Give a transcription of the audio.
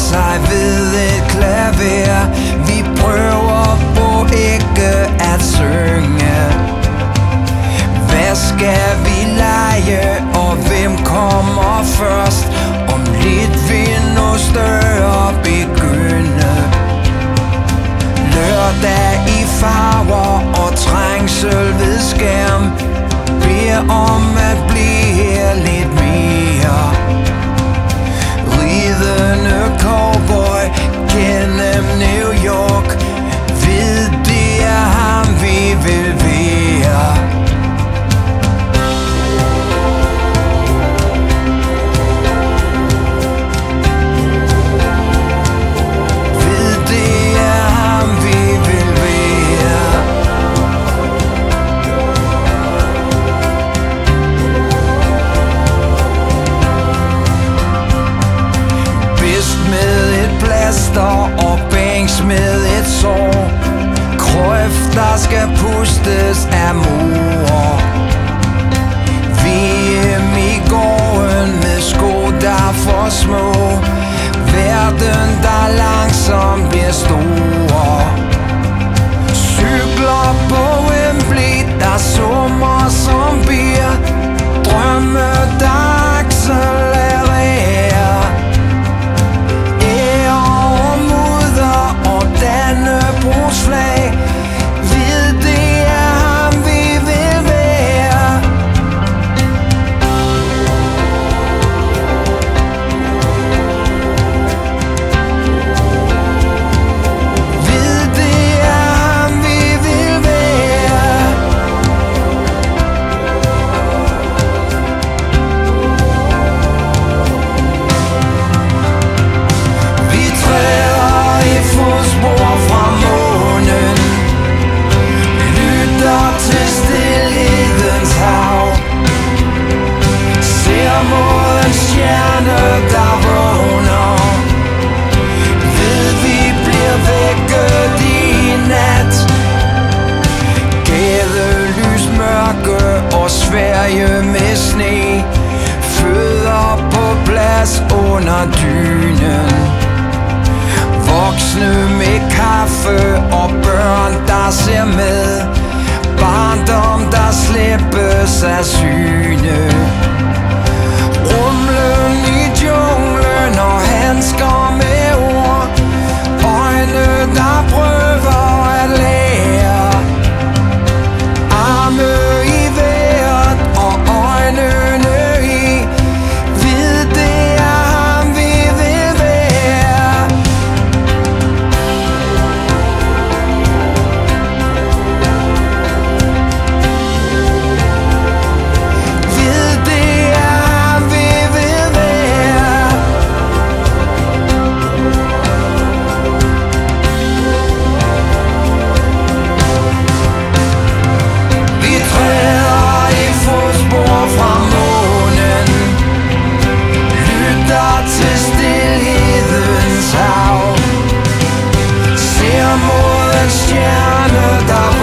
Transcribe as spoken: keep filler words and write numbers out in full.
sig ved et klaver. Vi prøver på ikke at synge. Hvad skal vi lege, og hvem kommer først? Om lidt vil noget større begynde. Lørdag i farver og trængsel ved skærm. Beder om at blive lidt mere. Ridende cowboy gennem New York. Ved det er ham vi vil være. Og banks med et sår. Krøft der skal pustes af mor. V M i gården med sko der for små. Verden der langsomt bliver stor. Cykler på Wembley der summer som bier. Drømme der accelererer. Dannebrogsflag. Ved det er ham vi vil være. Ved det er ham vi vil være. Vi træder i fodspor fra månen. Lytter til stillhedens hav. Ser mod en stjerne der vågner. Ved vi bliver vækket i nat. Gadelys mørke og Sverige med sne. Fødder på plads under dynen. Voksne med kaffe og børn der ser med. Barndom der slippes af syne. Rumlen i junglen og handsker med ord. Øjne der prøver at lære. Arme i vejret og øjnene i. Ved det er ham vi vil være. Ved det er ham vi vil være. Vi træder i fodspor fra månen. Lytter til stillhedens hav. Ser mod en stjerne der